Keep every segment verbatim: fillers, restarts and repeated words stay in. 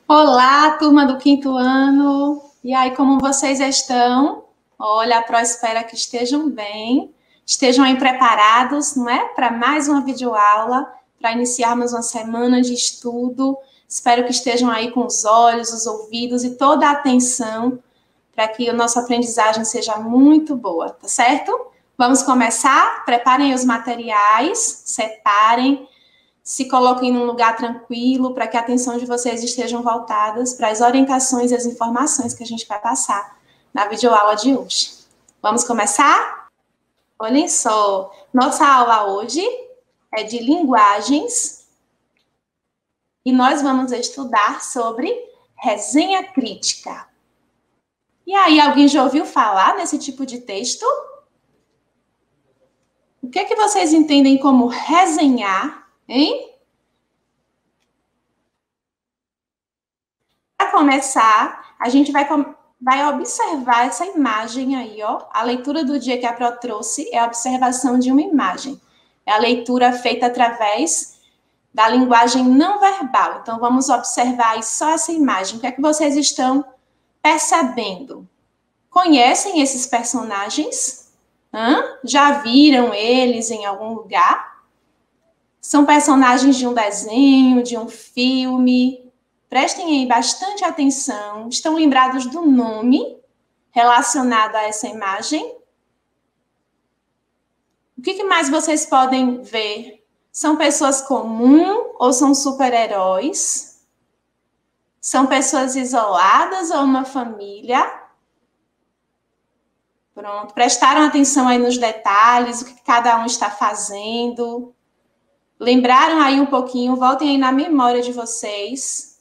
Olá, turma do quinto ano. E aí, como vocês estão? Olha, a Pro espera que estejam bem, estejam aí preparados, não é? Para mais uma videoaula, para iniciarmos uma semana de estudo. Espero que estejam aí com os olhos, os ouvidos e toda a atenção para que a nossa aprendizagem seja muito boa, tá certo? Vamos começar? Preparem os materiais, separem. Se coloquem num lugar tranquilo para que a atenção de vocês estejam voltadas para as orientações e as informações que a gente vai passar na videoaula de hoje. Vamos começar? Olhem só, nossa aula hoje é de linguagens e nós vamos estudar sobre resenha crítica. E aí, alguém já ouviu falar nesse tipo de texto? O que é que vocês entendem como resenhar, hein? Para começar, a gente vai, vai observar essa imagem aí, ó. A leitura do dia que a Pro trouxe é a observação de uma imagem. É a leitura feita através da linguagem não verbal. Então, vamos observar aí só essa imagem. O que é que vocês estão percebendo? Conhecem esses personagens? Hã? Já viram eles em algum lugar? São personagens de um desenho, de um filme. Prestem aí bastante atenção. Estão lembrados do nome relacionado a essa imagem? O que mais vocês podem ver? São pessoas comuns ou são super-heróis? São pessoas isoladas ou uma família? Pronto. Prestaram atenção aí nos detalhes, o que cada um está fazendo? Lembraram aí um pouquinho? Voltem aí na memória de vocês.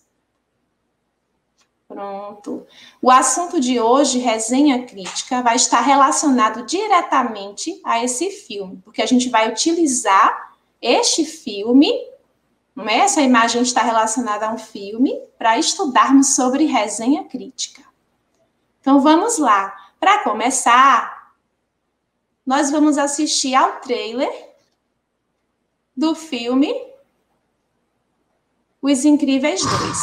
Pronto. O assunto de hoje, resenha crítica, vai estar relacionado diretamente a esse filme, porque a gente vai utilizar este filme, não é? Essa imagem está relacionada a um filme, para estudarmos sobre resenha crítica. Então, vamos lá. Para começar, nós vamos assistir ao trailer do filme Os Incríveis dois.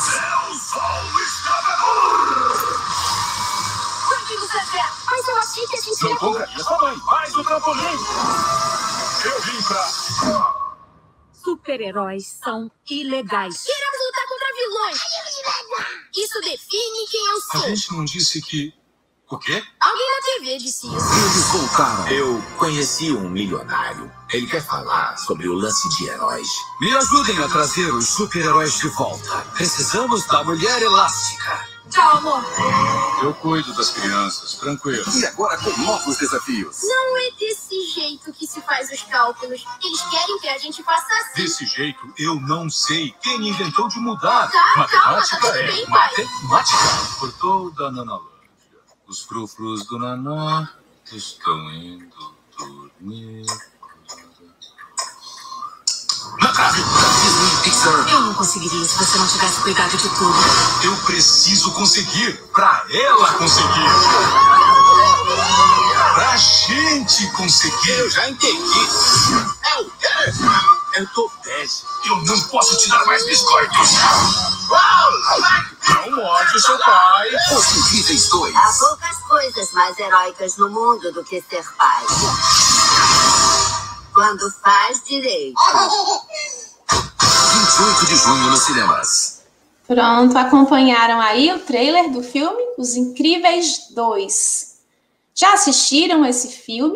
Mas eu achei que a gente Não compraria sua mãe, mais um trampolim. Eu vim pra... Super-heróis são ilegais. Queremos lutar contra vilões. Isso define quem eu A sou. gente não disse que... O quê? Alguém na T V disse isso. Eles voltaram. Eu conheci um milionário. Ele quer falar sobre o lance de heróis. Me ajudem a trazer os super-heróis de volta. Precisamos da Mulher Elástica. Tchau, amor. Eu cuido das crianças, tranquilo. E agora com novos desafios. Não é desse jeito que se faz os cálculos. Eles querem que a gente faça assim. Desse jeito, eu não sei quem inventou de mudar. Tá, Matemática calma, tá tudo é bem, pai. matemática. Por toda a Nanalândia, os frufrus do Naná estão indo dormir. Na trave! Disney Pixar. Eu não conseguiria se você não tivesse cuidado de tudo. Eu preciso conseguir pra ela conseguir. Pra gente conseguir. Eu já entendi. É o quê? Eu tô bege. Eu não posso te dar mais biscoitos. Não morde o seu pai. Os Incríveis dois. Há poucas coisas mais heróicas no mundo do que ser pai. Quando faz direito. vinte e oito de junho nos cinemas. Pronto, acompanharam aí o trailer do filme Os Incríveis dois. Já assistiram esse filme?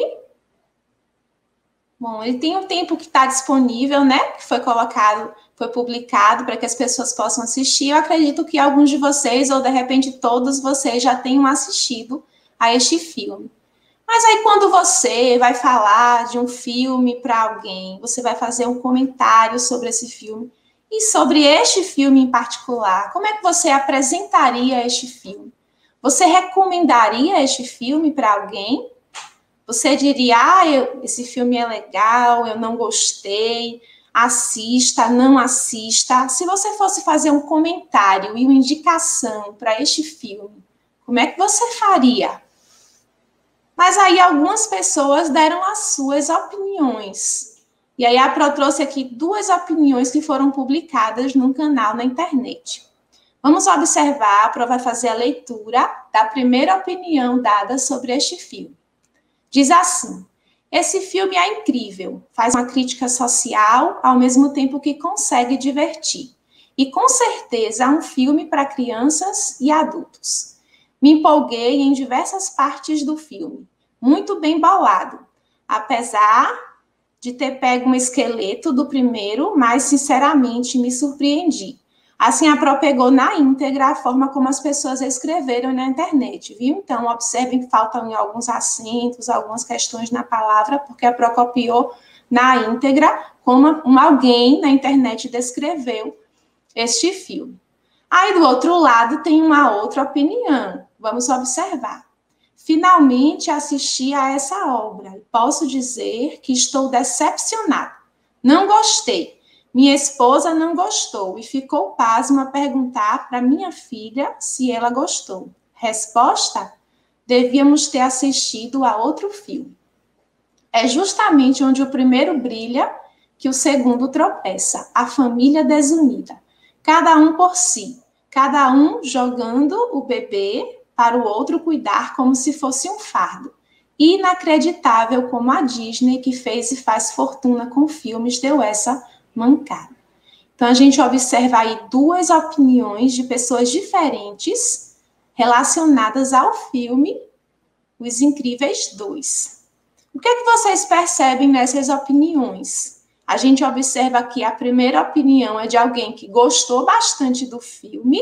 Bom, ele tem um tempo que está disponível, né? Que foi colocado, foi publicado para que as pessoas possam assistir. Eu acredito que alguns de vocês, ou de repente todos vocês, já tenham assistido a este filme. Mas aí quando você vai falar de um filme para alguém, você vai fazer um comentário sobre esse filme, e sobre este filme em particular, como é que você apresentaria este filme? Você recomendaria este filme para alguém? Você diria, ah, eu, esse filme é legal, eu não gostei, assista, não assista. Se você fosse fazer um comentário e uma indicação para este filme, como é que você faria? Mas aí algumas pessoas deram as suas opiniões. E aí a Pro trouxe aqui duas opiniões que foram publicadas num canal na internet. Vamos observar, a Pro vai fazer a leitura da primeira opinião dada sobre este filme. Diz assim: esse filme é incrível, faz uma crítica social ao mesmo tempo que consegue divertir. E com certeza é um filme para crianças e adultos. Me empolguei em diversas partes do filme, muito bem bolado, apesar de ter pego um esqueleto do primeiro, mas sinceramente me surpreendi. Assim, a Pro pegou na íntegra a forma como as pessoas escreveram na internet, viu? Então, observem que faltam alguns acentos, algumas questões na palavra, porque a Pro copiou na íntegra como uma, alguém na internet descreveu este filme. Aí, do outro lado, tem uma outra opinião. Vamos observar. Finalmente assisti a essa obra e posso dizer que estou decepcionada. Não gostei. Minha esposa não gostou e ficou pasma a perguntar para minha filha se ela gostou. Resposta: devíamos ter assistido a outro filme. É justamente onde o primeiro brilha que o segundo tropeça, a família desunida. Cada um por si, cada um jogando o bebê para o outro cuidar como se fosse um fardo. Inacreditável como a Disney, que fez e faz fortuna com filmes, deu essa mancada. Então, a gente observa aí duas opiniões de pessoas diferentes relacionadas ao filme Os Incríveis dois. O que é que vocês percebem nessas opiniões? A gente observa que a primeira opinião é de alguém que gostou bastante do filme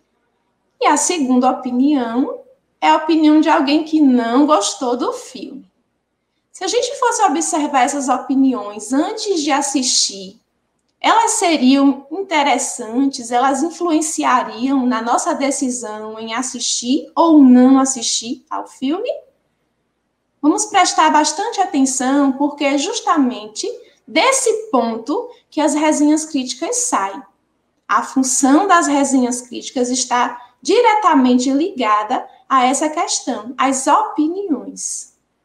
e a segunda opinião é a opinião de alguém que não gostou do filme. Se a gente fosse observar essas opiniões antes de assistir, elas seriam interessantes, elas influenciariam na nossa decisão em assistir ou não assistir ao filme? Vamos prestar bastante atenção, porque é justamente desse ponto que as resenhas críticas saem. A função das resenhas críticas está diretamente ligada a essa questão, as opiniões.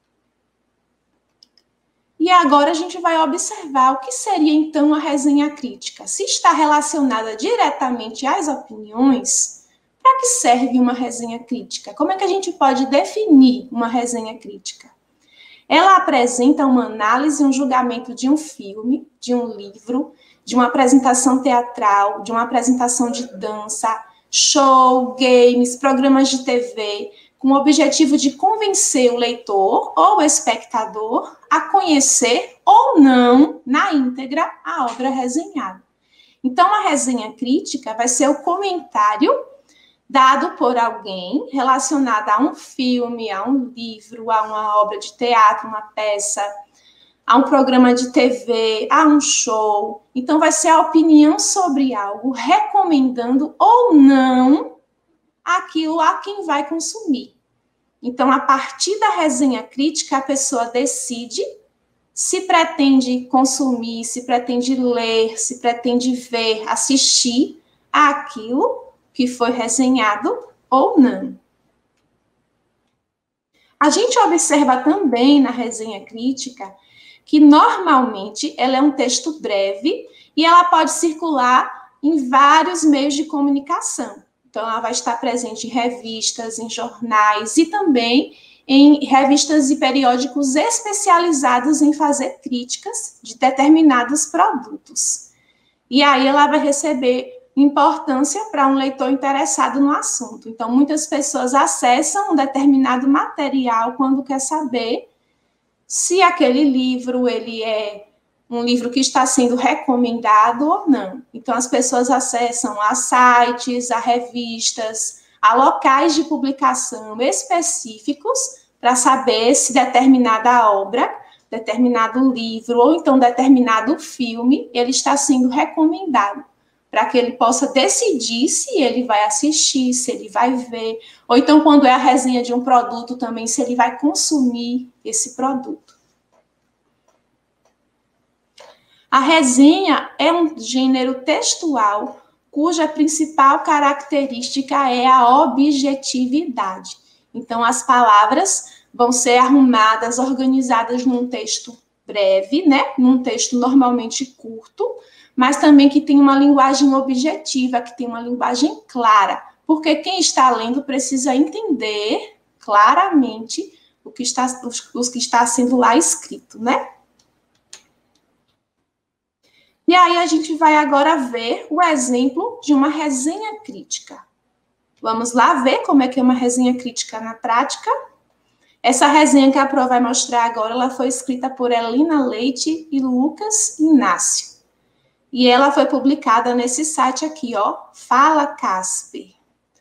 E agora a gente vai observar o que seria, então, a resenha crítica. Se está relacionada diretamente às opiniões, para que serve uma resenha crítica? Como é que a gente pode definir uma resenha crítica? Ela apresenta uma análise, um julgamento de um filme, de um livro, de uma apresentação teatral, de uma apresentação de dança, show, games, programas de T V, com o objetivo de convencer o leitor ou o espectador a conhecer ou não, na íntegra, a obra resenhada. Então, a resenha crítica vai ser o comentário dado por alguém relacionado a um filme, a um livro, a uma obra de teatro, uma peça, a um programa de T V, a um show. Então, vai ser a opinião sobre algo, recomendando ou não aquilo a quem vai consumir. Então, a partir da resenha crítica, a pessoa decide se pretende consumir, se pretende ler, se pretende ver, assistir àquilo que foi resenhado ou não. A gente observa também na resenha crítica que, normalmente, ela é um texto breve e ela pode circular em vários meios de comunicação. Então, ela vai estar presente em revistas, em jornais e também em revistas e periódicos especializados em fazer críticas de determinados produtos. E aí ela vai receber importância para um leitor interessado no assunto. Então, muitas pessoas acessam um determinado material quando quer saber se aquele livro ele é um livro que está sendo recomendado ou não. Então, as pessoas acessam a sites, a revistas, a locais de publicação específicos para saber se determinada obra, determinado livro ou então determinado filme, ele está sendo recomendado, para que ele possa decidir se ele vai assistir, se ele vai ver, ou então, quando é a resenha de um produto também, se ele vai consumir esse produto. A resenha é um gênero textual cuja principal característica é a objetividade. Então, as palavras vão ser arrumadas, organizadas num texto breve, né? Num texto normalmente curto, mas também que tem uma linguagem objetiva, que tem uma linguagem clara, porque quem está lendo precisa entender claramente o que está, os, os que está sendo lá escrito, né? E aí a gente vai agora ver o exemplo de uma resenha crítica. Vamos lá ver como é que é uma resenha crítica na prática. Essa resenha que a Pro vai mostrar agora, ela foi escrita por Elina Leite e Lucas Inácio. E ela foi publicada nesse site aqui, ó, Fala Casper.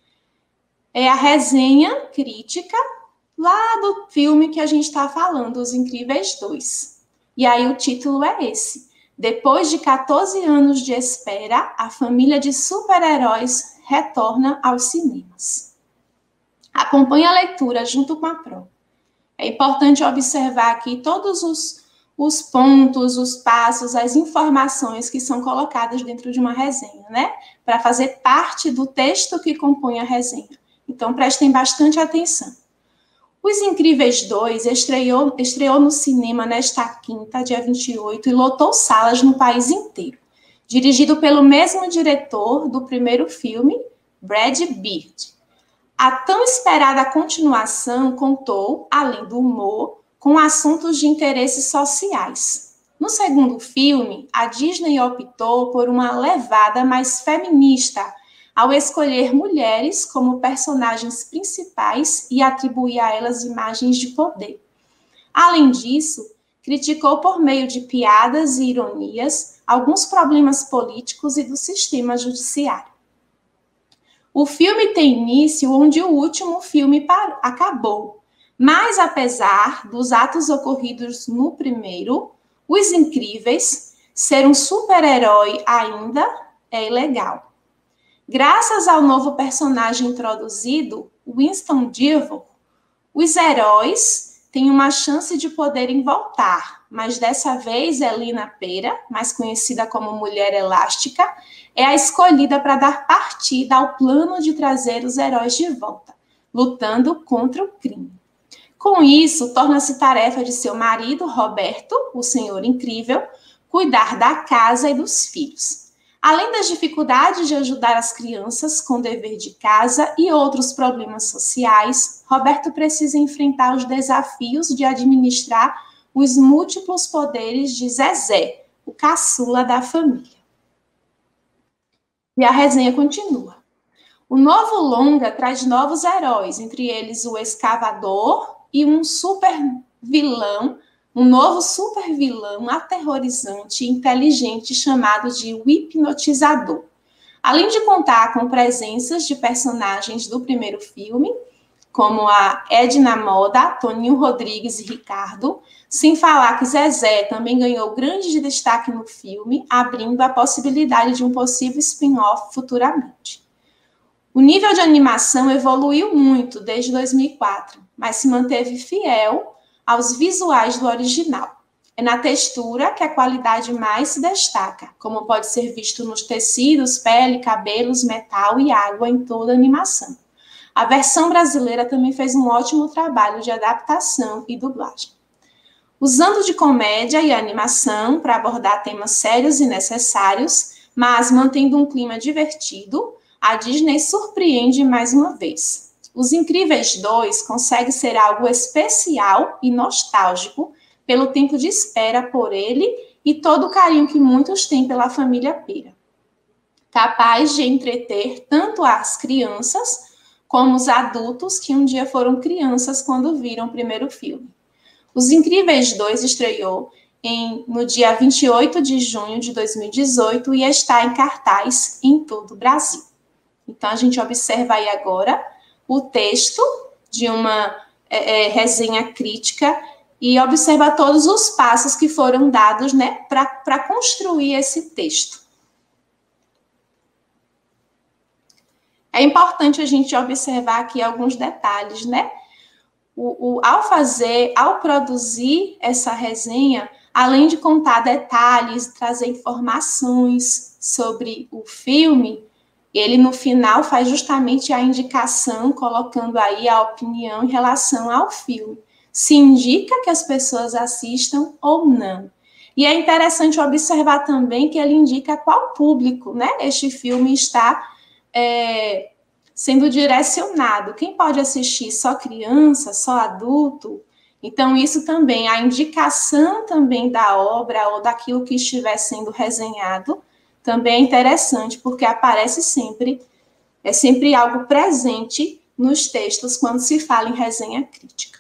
É a resenha crítica lá do filme que a gente está falando, Os Incríveis dois. E aí o título é esse. Depois de quatorze anos de espera, a família de super-heróis retorna aos cinemas. Acompanhe a leitura junto com a Pro. É importante observar aqui todos os, os pontos, os passos, as informações que são colocadas dentro de uma resenha, né? Para fazer parte do texto que compõe a resenha. Então, prestem bastante atenção. Os Incríveis dois estreou, estreou no cinema nesta quinta, dia vinte e oito, e lotou salas no país inteiro. Dirigido pelo mesmo diretor do primeiro filme, Brad Bird. A tão esperada continuação contou, além do humor, com assuntos de interesses sociais. No segundo filme, a Disney optou por uma levada mais feminista, ao escolher mulheres como personagens principais e atribuir a elas imagens de poder. Além disso, criticou por meio de piadas e ironias alguns problemas políticos e do sistema judiciário. O filme tem início onde o último filme parou, acabou, mas apesar dos atos ocorridos no primeiro, Os Incríveis, ser um super-herói ainda é ilegal. Graças ao novo personagem introduzido, Winston Dearborn, os heróis têm uma chance de poderem voltar, mas dessa vez Elina Pera, mais conhecida como Mulher Elástica, é a escolhida para dar partida ao plano de trazer os heróis de volta, lutando contra o crime. Com isso, torna-se tarefa de seu marido, Roberto, o Senhor Incrível, cuidar da casa e dos filhos. Além das dificuldades de ajudar as crianças com dever de casa e outros problemas sociais, Roberto precisa enfrentar os desafios de administrar os múltiplos poderes de Zezé, o caçula da família. E a resenha continua. O novo longa traz novos heróis, entre eles o escavador e um super vilão, um novo super vilão aterrorizante e inteligente chamado de O Hipnotizador. Além de contar com presenças de personagens do primeiro filme, como a Edna Moda, Toninho Rodrigues e Ricardo, sem falar que Zezé também ganhou grande destaque no filme, abrindo a possibilidade de um possível spin-off futuramente. O nível de animação evoluiu muito desde dois mil e quatro, mas se manteve fiel aos visuais do original. É na textura que a qualidade mais se destaca, como pode ser visto nos tecidos, pele, cabelos, metal e água em toda a animação. A versão brasileira também fez um ótimo trabalho de adaptação e dublagem. Usando de comédia e animação para abordar temas sérios e necessários, mas mantendo um clima divertido, a Disney surpreende mais uma vez. Os Incríveis dois consegue ser algo especial e nostálgico pelo tempo de espera por ele e todo o carinho que muitos têm pela família Pera. Capaz de entreter tanto as crianças como os adultos que um dia foram crianças quando viram o primeiro filme. Os Incríveis dois estreou em, no dia vinte e oito de junho de dois mil e dezoito e está em cartaz em todo o Brasil. Então, a gente observa aí agora o texto de uma é, é, resenha crítica e observa todos os passos que foram dados, né, para construir esse texto. É importante a gente observar aqui alguns detalhes, né? O, o, ao fazer, ao produzir essa resenha, além de contar detalhes, trazer informações sobre o filme, ele, no final, faz justamente a indicação, colocando aí a opinião em relação ao filme. Se indica que as pessoas assistam ou não. E é interessante observar também que ele indica qual público, né, este filme está é, sendo direcionado. Quem pode assistir? Só criança? Só adulto? Então, isso também, a indicação também da obra ou daquilo que estiver sendo resenhado, também é interessante, porque aparece sempre, é sempre algo presente nos textos quando se fala em resenha crítica.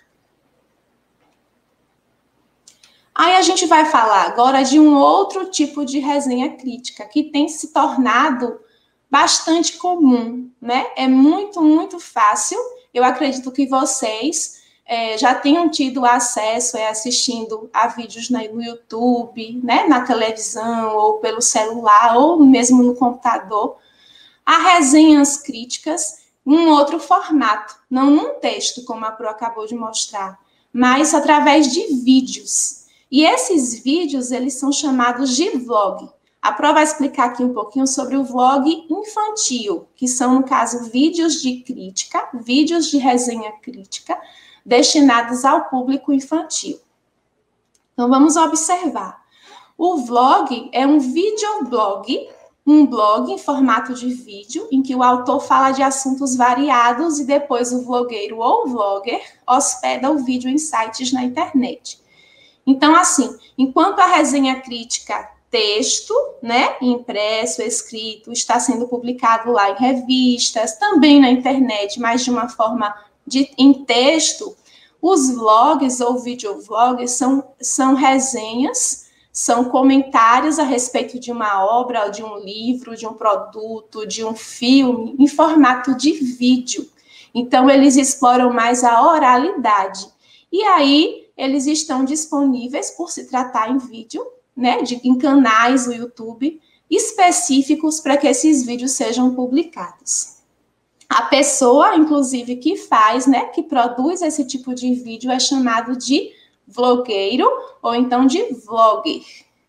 Aí a gente vai falar agora de um outro tipo de resenha crítica, que tem se tornado bastante comum, né? É muito, muito fácil. Eu acredito que vocês é, já tenham tido acesso é, assistindo a vídeos no YouTube, né? Na televisão, ou pelo celular, ou mesmo no computador, a resenhas críticas em um outro formato, não num texto, como a Pro acabou de mostrar, mas através de vídeos. E esses vídeos, eles são chamados de vlog. A Pro vai explicar aqui um pouquinho sobre o vlog infantil, que são, no caso, vídeos de crítica, vídeos de resenha crítica, destinados ao público infantil. Então, vamos observar. O vlog é um videoblog, um blog em formato de vídeo, em que o autor fala de assuntos variados e depois o vlogueiro ou vlogger hospeda o vídeo em sites na internet. Então, assim, enquanto a resenha crítica, texto, né, impresso, escrito, está sendo publicado lá em revistas, também na internet, mas de uma forma de, em texto, os vlogs ou videovlogs são, são resenhas, são comentários a respeito de uma obra, de um livro, de um produto, de um filme, em formato de vídeo. Então, eles exploram mais a oralidade. E aí, eles estão disponíveis, por se tratar em vídeo, né, de, em canais do YouTube específicos para que esses vídeos sejam publicados. A pessoa, inclusive, que faz, né, que produz esse tipo de vídeo é chamado de vlogueiro ou então de vlogger.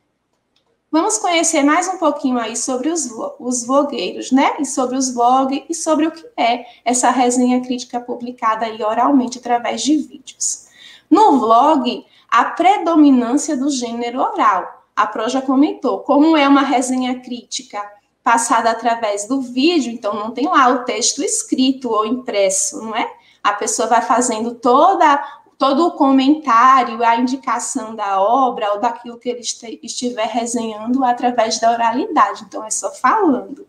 Vamos conhecer mais um pouquinho aí sobre os, os vlogueiros, né, e sobre os vlogs e sobre o que é essa resenha crítica publicada aí oralmente através de vídeos. No vlog, a predominância do gênero oral. A Pro já comentou, como é uma resenha crítica passada através do vídeo, então não tem lá o texto escrito ou impresso, não é? A pessoa vai fazendo toda, todo o comentário, a indicação da obra ou daquilo que ele estiver resenhando através da oralidade, então é só falando.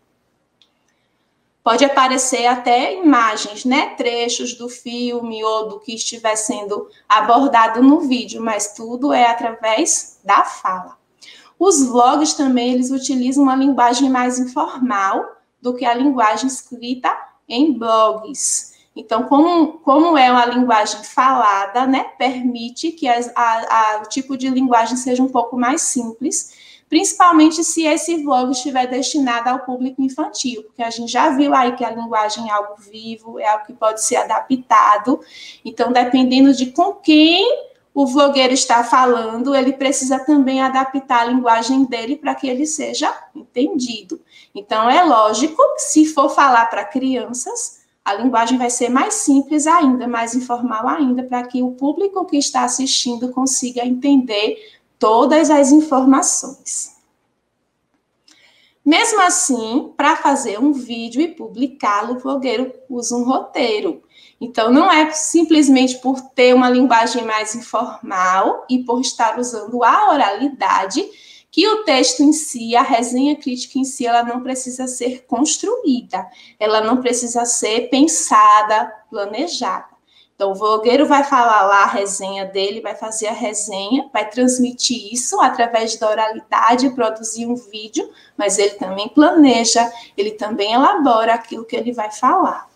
Pode aparecer até imagens, né, trechos do filme ou do que estiver sendo abordado no vídeo, mas tudo é através da fala. Os vlogs também, eles utilizam uma linguagem mais informal do que a linguagem escrita em blogs. Então, como, como é uma linguagem falada, né, permite que as, a, a, o tipo de linguagem seja um pouco mais simples, principalmente se esse vlog estiver destinado ao público infantil, porque a gente já viu aí que a linguagem é algo vivo, é algo que pode ser adaptado, então, dependendo de com quem o vlogueiro está falando, ele precisa também adaptar a linguagem dele para que ele seja entendido. Então, é lógico que se for falar para crianças, a linguagem vai ser mais simples ainda, mais informal ainda, para que o público que está assistindo consiga entender todas as informações. Mesmo assim, para fazer um vídeo e publicá-lo, o vlogueiro usa um roteiro. Então, não é simplesmente por ter uma linguagem mais informal e por estar usando a oralidade que o texto em si, a resenha crítica em si, ela não precisa ser construída, ela não precisa ser pensada, planejada. Então, o vlogueiro vai falar lá a resenha dele, vai fazer a resenha, vai transmitir isso através da oralidade, produzir um vídeo, mas ele também planeja, ele também elabora aquilo que ele vai falar.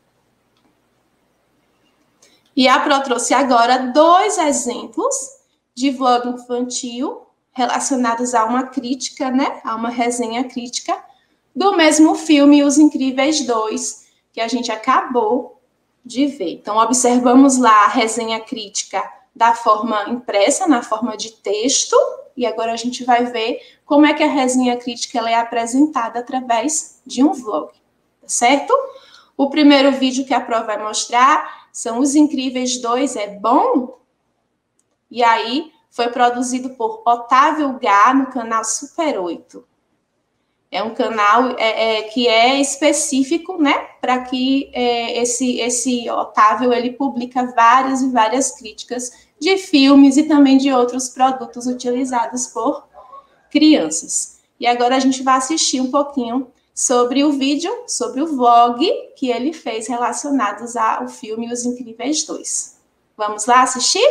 E a Pro trouxe agora dois exemplos de vlog infantil relacionados a uma crítica, né, a uma resenha crítica do mesmo filme Os Incríveis dois, que a gente acabou de ver. Então, observamos lá a resenha crítica da forma impressa, na forma de texto, e agora a gente vai ver como é que a resenha crítica ela é apresentada através de um vlog, tá certo? O primeiro vídeo que a Pro vai mostrar são Os Incríveis dois, é bom? E aí, foi produzido por Otávio Gá no canal Super oito. É um canal é, é, que é específico, né, para que é, esse, esse Otávio ele publica várias e várias críticas de filmes e também de outros produtos utilizados por crianças. E agora a gente vai assistir um pouquinho sobre o vídeo, sobre o vlog que ele fez relacionados ao filme Os Incríveis dois. Vamos lá assistir?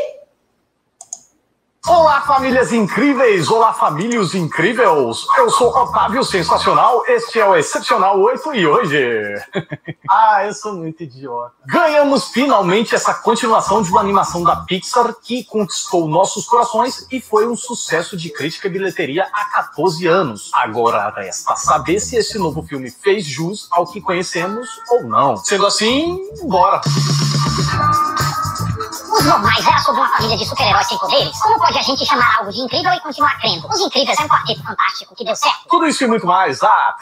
Olá, famílias incríveis! Olá, famílias incríveis! Eu sou Otávio Sensacional, este é o Excepcional oito e hoje... ah, eu sou muito idiota. Ganhamos finalmente essa continuação de uma animação da Pixar que conquistou nossos corações e foi um sucesso de crítica e bilheteria há quatorze anos. Agora resta saber se esse novo filme fez jus ao que conhecemos ou não. Sendo assim, bora! Os normais era sobre uma família de super-heróis sem poderes? Como pode a gente chamar algo de incrível e continuar crendo? Os Incríveis é um quarteto fantástico que deu certo. Tudo isso e muito mais. Ah!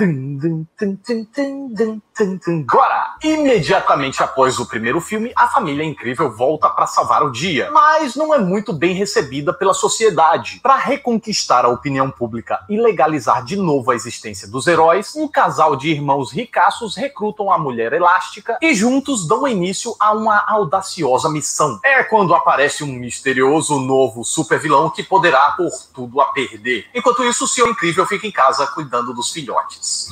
Agora, imediatamente após o primeiro filme, a família incrível volta para salvar o dia, mas não é muito bem recebida pela sociedade. Para reconquistar a opinião pública e legalizar de novo a existência dos heróis, um casal de irmãos ricaços recrutam a Mulher Elástica e juntos dão início a uma audaciosa missão. É quando aparece um misterioso novo super-vilão que poderá pôr tudo a perder. Enquanto isso, o Senhor Incrível fica em casa cuidando dos filhotes.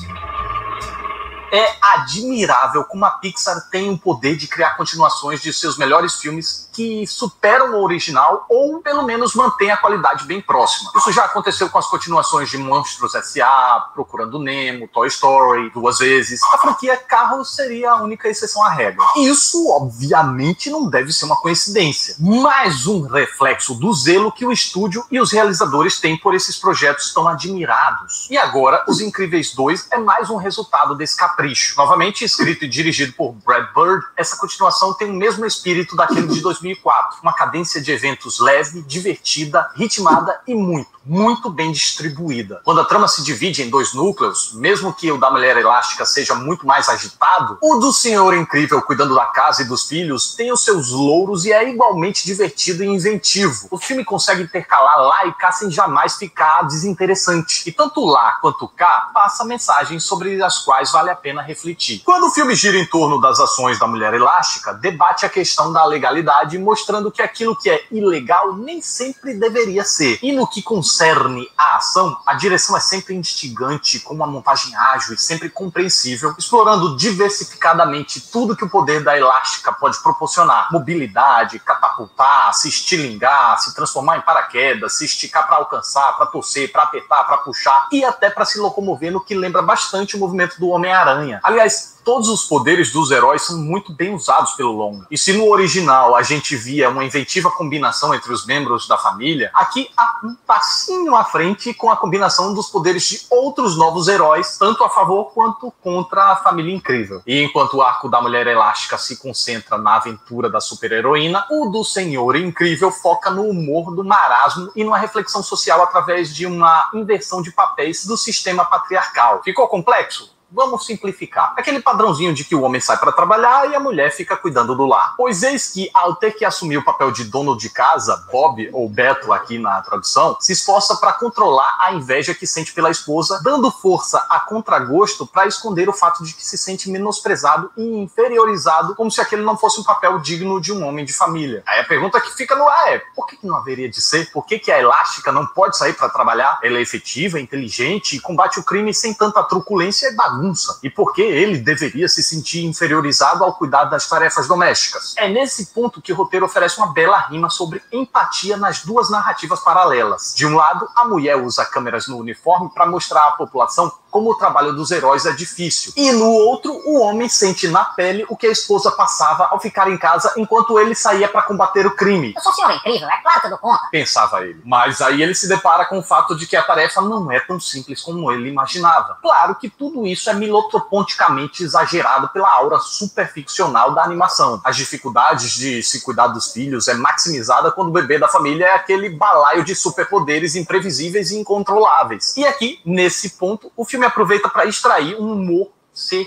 É admirável como a Pixar tem o poder de criar continuações de seus melhores filmes que superam o original ou pelo menos mantém a qualidade bem próxima. Isso já aconteceu com as continuações de Monstros S A, Procurando Nemo, Toy Story, duas vezes. A franquia Carros seria a única exceção à regra. Isso, obviamente, não deve ser uma coincidência, mas um reflexo do zelo que o estúdio e os realizadores têm por esses projetos tão admirados. E agora, Os Incríveis dois é mais um resultado desse capricho. Novamente escrito e dirigido por Brad Bird, essa continuação tem o mesmo espírito daquele de dois mil e quatro. Uma cadência de eventos leve, divertida, ritmada e muito, muito bem distribuída. Quando a trama se divide em dois núcleos, mesmo que o da Mulher Elástica seja muito mais agitado, o do Senhor Incrível cuidando da casa e dos filhos tem os seus louros e é igualmente divertido e inventivo. O filme consegue intercalar lá e cá sem jamais ficar desinteressante. E tanto lá quanto cá passa mensagens sobre as quais vale a pena refletir. Quando o filme gira em torno das ações da Mulher Elástica, debate a questão da legalidade, mostrando que aquilo que é ilegal nem sempre deveria ser. E no que concerne a ação, a direção é sempre instigante, com uma montagem ágil e sempre compreensível, explorando diversificadamente tudo que o poder da Elástica pode proporcionar. Mobilidade, catapultar, se estilingar, se transformar em paraquedas, se esticar para alcançar, para torcer, para apertar, para puxar e até para se locomover, no que lembra bastante o movimento do Homem-Aranha. Aliás, todos os poderes dos heróis são muito bem usados pelo longo. E se no original a gente via uma inventiva combinação entre os membros da família, aqui há um passinho à frente com a combinação dos poderes de outros novos heróis, tanto a favor quanto contra a família incrível. E enquanto o arco da Mulher Elástica se concentra na aventura da super-heroína, o do Senhor Incrível foca no humor do marasmo e numa reflexão social através de uma inversão de papéis do sistema patriarcal. Ficou complexo? Vamos simplificar. Aquele padrãozinho de que o homem sai para trabalhar e a mulher fica cuidando do lar. Pois eis que, ao ter que assumir o papel de dono de casa, Bob, ou Beto aqui na tradução, se esforça para controlar a inveja que sente pela esposa, dando força a contragosto para esconder o fato de que se sente menosprezado e inferiorizado, como se aquele não fosse um papel digno de um homem de família. Aí a pergunta que fica no ar é, por que não haveria de ser? Por que que a Elástica não pode sair para trabalhar? Ela é efetiva, inteligente e combate o crime sem tanta truculência e bagunça. E por que ele deveria se sentir inferiorizado ao cuidar das tarefas domésticas? É nesse ponto que o roteiro oferece uma bela rima sobre empatia nas duas narrativas paralelas. De um lado, a mulher usa câmeras no uniforme para mostrar à população como o trabalho dos heróis é difícil. E no outro, o homem sente na pele o que a esposa passava ao ficar em casa enquanto ele saía para combater o crime. Eu sou o Senhor Incrível, é claro que eu dou conta. Pensava ele. Mas aí ele se depara com o fato de que a tarefa não é tão simples como ele imaginava. Claro que tudo isso é milotroponticamente exagerado pela aura superficcional da animação. As dificuldades de se cuidar dos filhos é maximizada quando o bebê da família é aquele balaio de superpoderes imprevisíveis e incontroláveis. E aqui, nesse ponto, o filme aproveita para extrair um humor certeiro.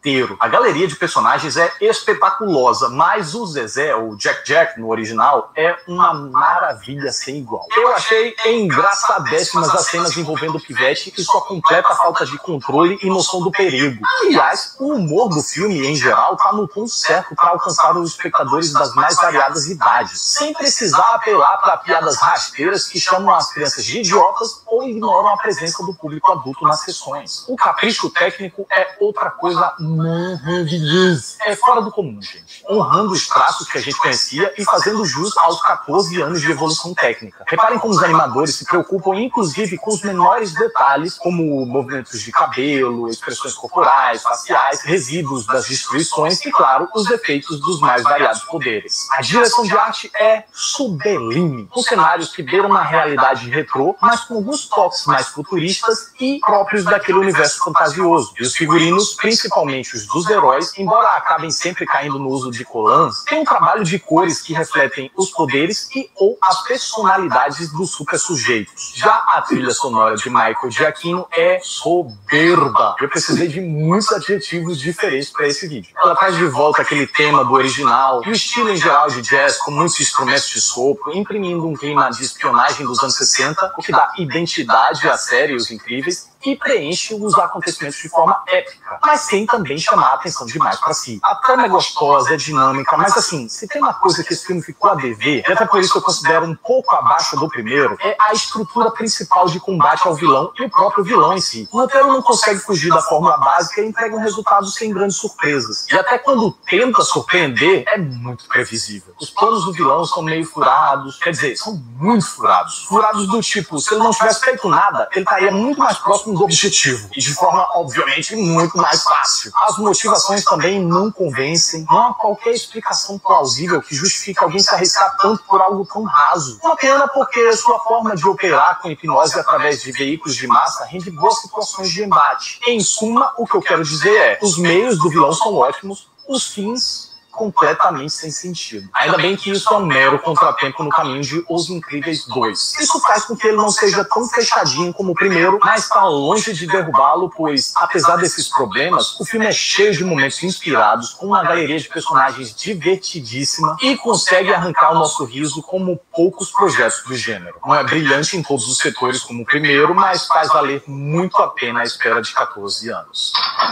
inteiro. A galeria de personagens é espetaculosa, mas o Zezé, o Jack Jack no original, é uma maravilha sem igual. Eu achei engraçadíssimas as cenas envolvendo o Pivete e sua completa falta de controle e noção do perigo. Aliás, o humor do filme, em geral, tá no tom certo para alcançar os espectadores das mais variadas idades, sem precisar apelar para piadas rasteiras que chamam as crianças de idiotas ou ignoram a presença do público adulto nas sessões. O capricho técnico é outra coisa maravilhosa. É fora do comum, gente. Honrando os traços que a gente conhecia e fazendo jus aos quatorze anos de evolução técnica. Reparem como os animadores se preocupam, inclusive, com os menores detalhes, como movimentos de cabelo, expressões corporais, faciais, resíduos das destruições e, claro, os efeitos dos mais variados poderes. A direção de arte é sublime, com cenários que beiram na realidade retrô, mas com alguns toques mais futuristas e próprios daquele universo fantasioso. E os figurinos, principalmente os dos heróis, embora acabem sempre caindo no uso de colãs, têm um trabalho de cores que refletem os poderes e ou as personalidades dos super sujeitos. Já a trilha sonora de Michael Giacchino é soberba. Eu precisei de muitos adjetivos diferentes para esse vídeo. Ela traz de volta aquele tema do original, o estilo em geral de jazz com muitos instrumentos de sopro, imprimindo um clima de espionagem dos anos sessenta, o que dá identidade à série Os Incríveis e preenche os acontecimentos de forma épica, mas sem também chamar a atenção demais para si. A trama é gostosa, é dinâmica, mas assim, se tem uma coisa que esse filme ficou a dever, e até por isso eu considero um pouco abaixo do primeiro, é a estrutura principal de combate ao vilão e o próprio vilão em si. O roteiro não consegue fugir da fórmula básica e entrega um resultado sem grandes surpresas. E até quando tenta surpreender, é muito previsível. Os planos do vilão são meio furados, quer dizer, são muito furados. Furados do tipo, se ele não tivesse feito nada, ele estaria muito mais próximo do objetivo, e de forma, obviamente, muito mais fácil. As motivações também não convencem, não há qualquer explicação plausível que justifique alguém se arriscar tanto por algo tão raso. Uma pena porque sua forma de operar com hipnose através de veículos de massa rende boas situações de embate. Em suma, o que eu quero dizer é, os meios do vilão são ótimos, os fins completamente sem sentido. Ainda bem que isso é um mero contratempo no caminho de Os Incríveis dois. Isso faz com que ele não seja tão fechadinho como o primeiro, mas está longe de derrubá-lo, pois, apesar desses problemas, o filme é cheio de momentos inspirados, com uma galeria de personagens divertidíssima e consegue arrancar o nosso riso como poucos projetos do gênero. Não é brilhante em todos os setores como o primeiro, mas faz valer muito a pena a espera de quatorze anos.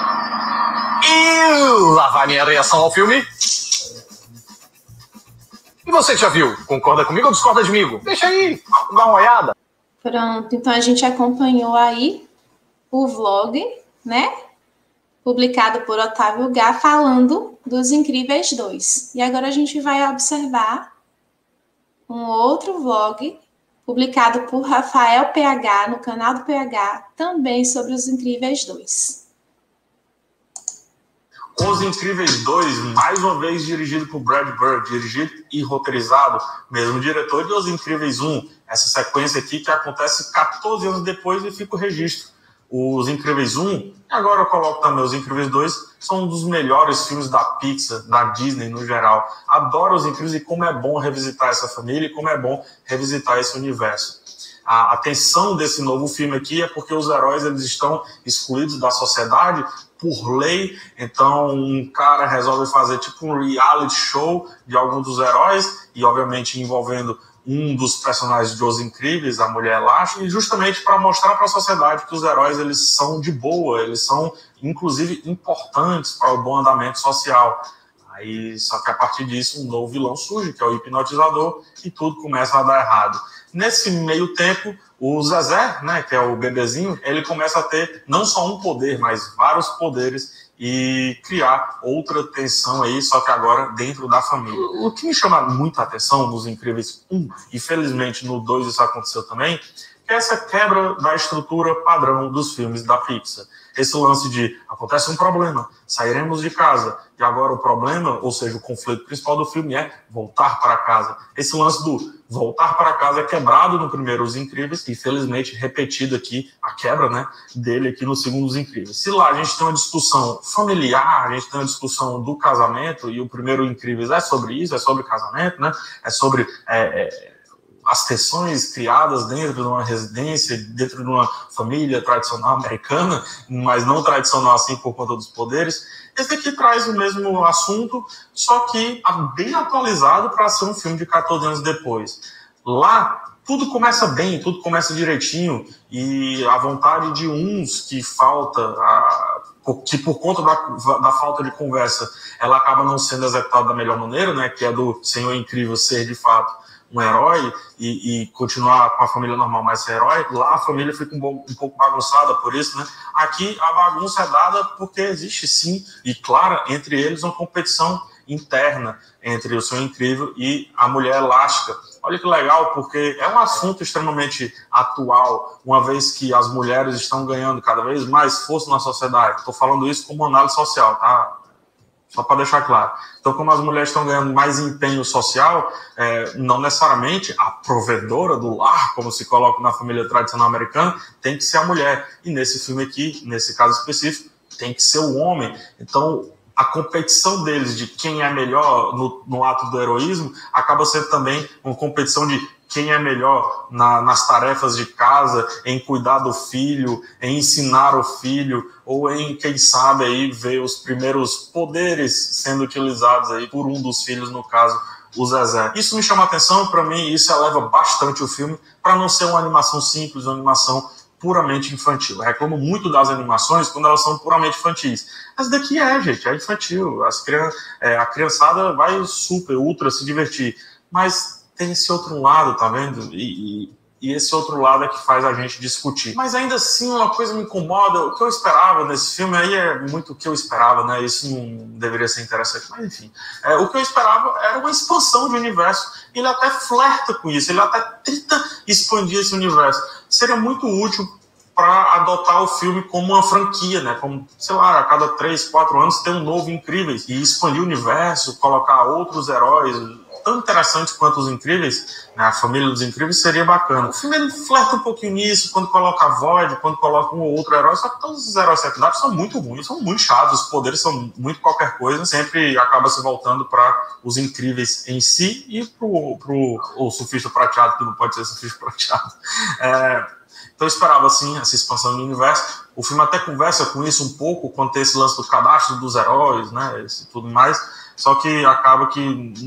E lá vai minha reação ao filme. E você que já viu? Concorda comigo ou discorda de mim? Deixa aí, dá uma olhada. Pronto, então a gente acompanhou aí o vlog, né? Publicado por Otávio Gá, falando dos Incríveis dois. E agora a gente vai observar um outro vlog publicado por Rafael P H no canal do P H, também sobre os Incríveis dois. Os Incríveis dois, mais uma vez dirigido por Brad Bird, dirigido e roteirizado, mesmo diretor de Os Incríveis um, essa sequência aqui que acontece quatorze anos depois e fica o registro. Os Incríveis um, agora eu coloco também Os Incríveis dois, são um dos melhores filmes da Pixar, da Disney no geral. Adoro Os Incríveis e como é bom revisitar essa família e como é bom revisitar esse universo. A atenção desse novo filme aqui é porque os heróis eles estão excluídos da sociedade por lei, então um cara resolve fazer tipo um reality show de algum dos heróis e obviamente envolvendo um dos personagens de Os Incríveis, a Mulher Elástica, e justamente para mostrar para a sociedade que os heróis eles são de boa, eles são inclusive importantes para o bom andamento social. Aí, só que a partir disso um novo vilão surge, que é o hipnotizador, e tudo começa a dar errado. Nesse meio tempo, o Zezé, né, que é o bebezinho, ele começa a ter não só um poder, mas vários poderes e criar outra tensão aí, só que agora dentro da família. O que me chama muita atenção nos Incríveis um, e felizmente no dois isso aconteceu também, é essa quebra da estrutura padrão dos filmes da Pixar. Esse lance de, acontece um problema, sairemos de casa, e agora o problema, ou seja, o conflito principal do filme é voltar para casa. Esse lance do voltar para casa é quebrado no primeiro Os Incríveis, e felizmente repetido aqui, a quebra, né, dele aqui no segundo Os Incríveis. Se lá a gente tem uma discussão familiar, a gente tem uma discussão do casamento, e o primeiro Incríveis é sobre isso, é sobre casamento, né, é sobre... É, é, as tensões criadas dentro de uma residência, dentro de uma família tradicional americana, mas não tradicional assim por conta dos poderes. Esse aqui traz o mesmo assunto, só que bem atualizado para ser um filme de quatorze anos depois. Lá, tudo começa bem, tudo começa direitinho, e a vontade de uns que falta, a, que por conta da, da falta de conversa, ela acaba não sendo executada da melhor maneira, né, que é do Senhor Incrível ser, de fato, um herói e, e continuar com a família normal, mas ser herói. Lá a família fica um, bom, um pouco bagunçada por isso, né? Aqui a bagunça é dada porque existe sim, e clara, entre eles uma competição interna entre o Senhor Incrível e a Mulher Elástica. Olha que legal, porque é um assunto extremamente atual, uma vez que as mulheres estão ganhando cada vez mais força na sociedade. Estou falando isso como análise social, tá? Só para deixar claro. Então, como as mulheres estão ganhando mais empenho social, é, não necessariamente a provedora do lar, como se coloca na família tradicional americana, tem que ser a mulher. E nesse filme aqui, nesse caso específico, tem que ser o homem. Então, a competição deles de quem é melhor no, no ato do heroísmo acaba sendo também uma competição de quem é melhor na, nas tarefas de casa, em cuidar do filho, em ensinar o filho, ou em, quem sabe, aí, ver os primeiros poderes sendo utilizados aí por um dos filhos, no caso, o Zezé. Isso me chama a atenção, para mim, isso eleva bastante o filme, para não ser uma animação simples, uma animação puramente infantil. Eu reclamo muito das animações quando elas são puramente infantis. Mas daqui é, gente, é infantil. As crian é, a criançada vai super, ultra se divertir. Mas tem esse outro lado, tá vendo? E, e, e esse outro lado é que faz a gente discutir. Mas ainda assim, uma coisa me incomoda. O que eu esperava nesse filme, aí é muito o que eu esperava, né? Isso não deveria ser interessante, mas enfim. É, o que eu esperava era uma expansão de universo. Ele até flerta com isso, ele até tenta expandir esse universo. Seria muito útil para adotar o filme como uma franquia, né? Como, sei lá, a cada três, quatro anos ter um novo Incríveis e expandir o universo, colocar outros heróis tão interessantes quanto os Incríveis, né? A família dos Incríveis seria bacana. O filme ele flerta um pouquinho nisso, quando coloca a Void, quando coloca um ou outro herói, só que todos os heróis secundários são muito ruins, são muito chatos, os poderes são muito qualquer coisa, sempre acaba se voltando para os Incríveis em si e pro, pro o Surfista Prateado, que não pode ser Surfista Prateado. É, então eu esperava, assim, essa expansão do universo. O filme até conversa com isso um pouco, quando tem esse lance do cadastro dos heróis, né, e tudo mais, só que acaba que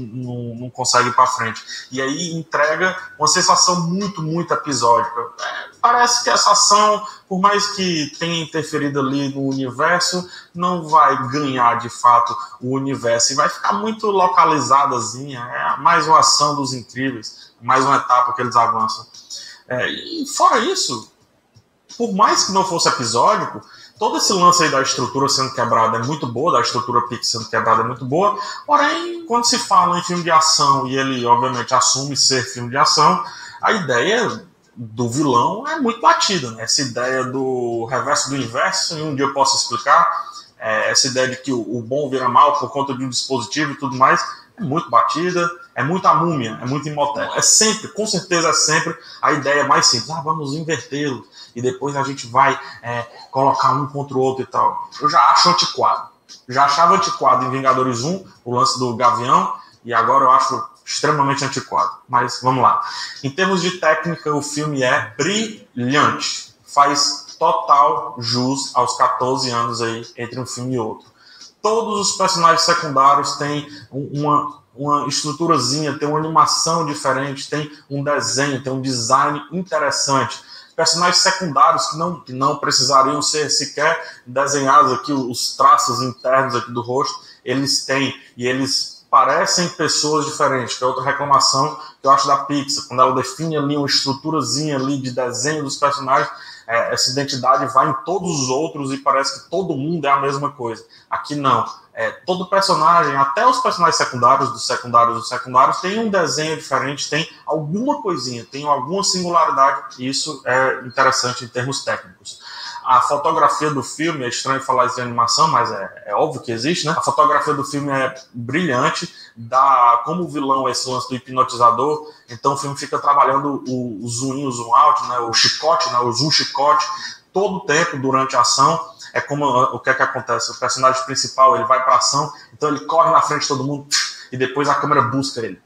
não consegue ir para frente. E aí entrega uma sensação muito, muito episódica. É, parece que essa ação, por mais que tenha interferido ali no universo, não vai ganhar de fato o universo. E vai ficar muito localizadazinha. É mais uma ação dos Incríveis, mais uma etapa que eles avançam. É, e fora isso, por mais que não fosse episódico, todo esse lance aí da estrutura sendo quebrada é muito boa, da estrutura Pix sendo quebrada é muito boa, porém, quando se fala em filme de ação, e ele, obviamente, assume ser filme de ação, a ideia do vilão é muito batida, né? Essa ideia do reverso do inverso, e um dia eu posso explicar, é, essa ideia de que o, o bom vira mal por conta de um dispositivo e tudo mais, é muito batida, é muita múmia, é muito Imhotep. É sempre, com certeza é sempre a ideia mais simples. Ah, vamos invertê-lo e depois a gente vai é, colocar um contra o outro e tal. Eu já acho antiquado. Já achava antiquado em Vingadores um, o lance do Gavião, e agora eu acho extremamente antiquado. Mas vamos lá. Em termos de técnica, o filme é brilhante. Faz total jus aos quatorze anos aí entre um filme e outro. Todos os personagens secundários têm uma, uma estruturazinha, tem uma animação diferente, tem um desenho, tem um design interessante. Personagens secundários que não, que não precisariam ser sequer desenhados aqui, os traços internos aqui do rosto, eles têm, e eles parecem pessoas diferentes, que é outra reclamação que eu acho da Pixar, quando ela define ali uma estruturazinha ali de desenho dos personagens, é, essa identidade vai em todos os outros e parece que todo mundo é a mesma coisa. Aqui não. É, todo personagem, até os personagens secundários dos secundários dos secundários, tem um desenho diferente, tem alguma coisinha, tem alguma singularidade, e isso é interessante em termos técnicos. A fotografia do filme, é estranho falar isso de animação, mas é, é óbvio que existe, né? A fotografia do filme é brilhante, dá como o vilão esse lance do hipnotizador, então o filme fica trabalhando o, o zoom in, o zoom out, né? O chicote, né? O zoom chicote, todo o tempo durante a ação. É como o que é que acontece, o personagem principal ele vai para ação, então ele corre na frente de todo mundo e depois a câmera busca ele.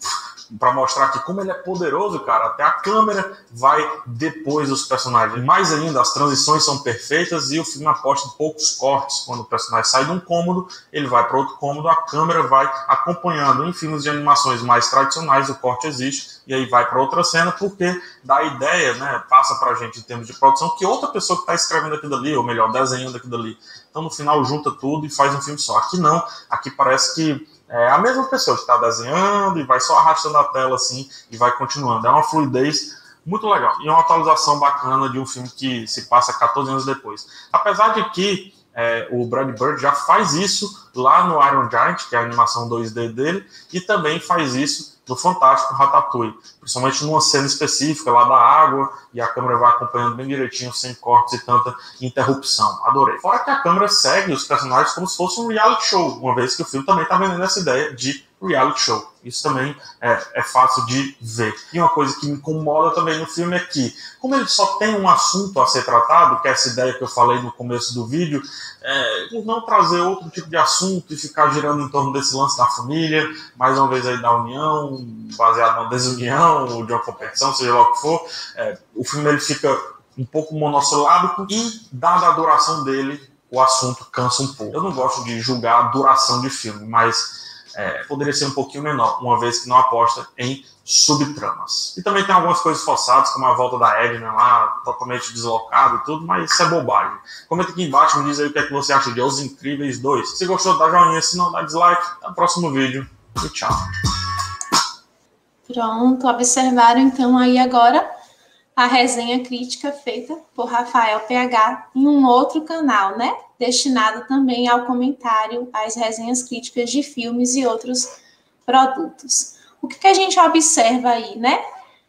para mostrar que como ele é poderoso, cara, até a câmera vai depois dos personagens. Mais ainda, as transições são perfeitas e o filme aposta em poucos cortes. Quando o personagem sai de um cômodo, ele vai para outro cômodo, a câmera vai acompanhando. Em filmes de animações mais tradicionais, o corte existe e aí vai para outra cena, porque dá a ideia, né, passa para a gente em termos de produção, que outra pessoa que está escrevendo aquilo ali, ou melhor, desenhando aquilo ali. Então, no final, junta tudo e faz um filme só. Aqui não, aqui parece que é a mesma pessoa que está desenhando e vai só arrastando a tela assim e vai continuando. É uma fluidez muito legal. E é uma atualização bacana de um filme que se passa quatorze anos depois. Apesar de que é, o Brad Bird já faz isso lá no Iron Giant, que é a animação dois D dele, e também faz isso no fantástico Ratatouille, principalmente numa cena específica lá da água, e a câmera vai acompanhando bem direitinho, sem cortes e tanta interrupção. Adorei. Fora que a câmera segue os personagens como se fosse um reality show, uma vez que o filme também está vendendo essa ideia de reality show. Isso também é, é fácil de ver. E uma coisa que me incomoda também no filme é que, como ele só tem um assunto a ser tratado, que é essa ideia que eu falei no começo do vídeo, é, por não trazer outro tipo de assunto e ficar girando em torno desse lance da família, mais uma vez aí da união, baseado na desunião ou de uma competição, seja lá o que for, é, o filme ele fica um pouco monossilábico e, dada a duração dele, o assunto cansa um pouco. Eu não gosto de julgar a duração de filme, mas É, poderia ser um pouquinho menor, uma vez que não aposta em subtramas. E também tem algumas coisas forçadas, como a volta da Edna lá, totalmente deslocado e tudo, mas isso é bobagem. Comenta aqui embaixo, me diz aí o que é que você acha de Os Incríveis dois. Se gostou, dá joinha, se não, dá dislike. Até o próximo vídeo e tchau. Pronto, observaram então aí agora a resenha crítica feita por Rafael P H em um outro canal, né? Destinado também ao comentário, às resenhas críticas de filmes e outros produtos. O que, que a gente observa aí, né?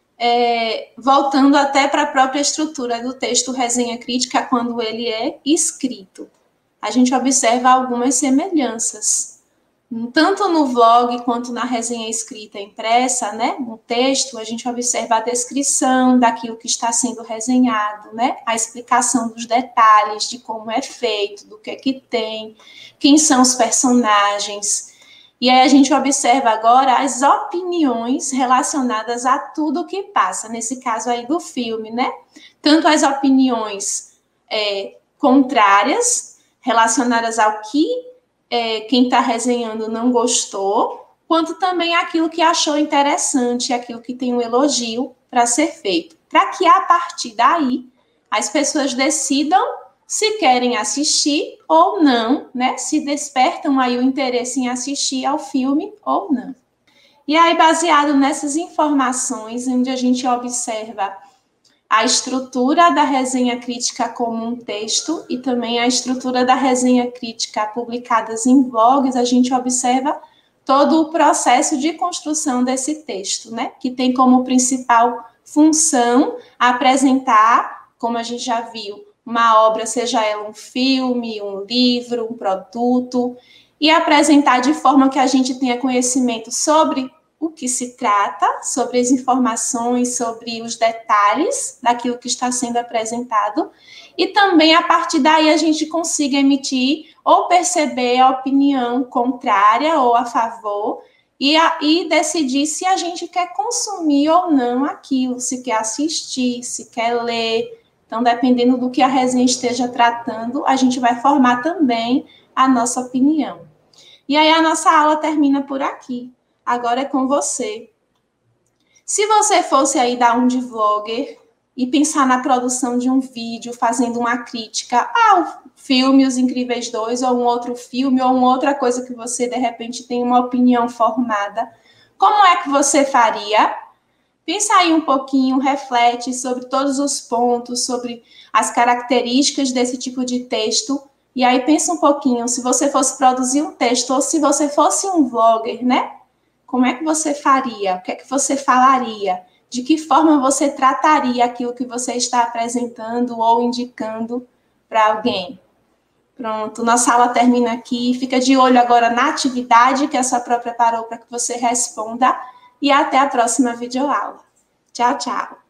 É, voltando até para a própria estrutura do texto resenha crítica, quando ele é escrito. A gente observa algumas semelhanças. Tanto no vlog quanto na resenha escrita impressa, né, no texto, a gente observa a descrição daquilo que está sendo resenhado, né, a explicação dos detalhes de como é feito, do que é que tem, quem são os personagens. E aí a gente observa agora as opiniões relacionadas a tudo o que passa, nesse caso aí do filme, né, tanto as opiniões é, contrárias, relacionadas ao que É, quem está resenhando não gostou, quanto também aquilo que achou interessante, aquilo que tem um elogio para ser feito, para que a partir daí as pessoas decidam se querem assistir ou não, né? Se despertam aí o interesse em assistir ao filme ou não. E aí, baseado nessas informações, onde a gente observa a estrutura da resenha crítica como um texto e também a estrutura da resenha crítica publicadas em blogs, a gente observa todo o processo de construção desse texto, né? Que tem como principal função apresentar, como a gente já viu, uma obra, seja ela um filme, um livro, um produto, e apresentar de forma que a gente tenha conhecimento sobre o que se trata, sobre as informações, sobre os detalhes daquilo que está sendo apresentado, e também, a partir daí, a gente consiga emitir ou perceber a opinião contrária ou a favor, e, a, e decidir se a gente quer consumir ou não aquilo, se quer assistir, se quer ler. Então, dependendo do que a resenha esteja tratando, a gente vai formar também a nossa opinião. E aí, a nossa aula termina por aqui. Agora é com você. Se você fosse aí dar um de vlogger e pensar na produção de um vídeo, fazendo uma crítica ao filme Os Incríveis dois, ou um outro filme, ou uma outra coisa que você, de repente, tem uma opinião formada, como é que você faria? Pensa aí um pouquinho, reflete sobre todos os pontos, sobre as características desse tipo de texto, e aí pensa um pouquinho, se você fosse produzir um texto, ou se você fosse um vlogger, né? Como é que você faria? O que é que você falaria? De que forma você trataria aquilo que você está apresentando ou indicando para alguém? Pronto, nossa aula termina aqui. Fica de olho agora na atividade que a Sua Pro preparou para que você responda. E até a próxima videoaula. Tchau, tchau.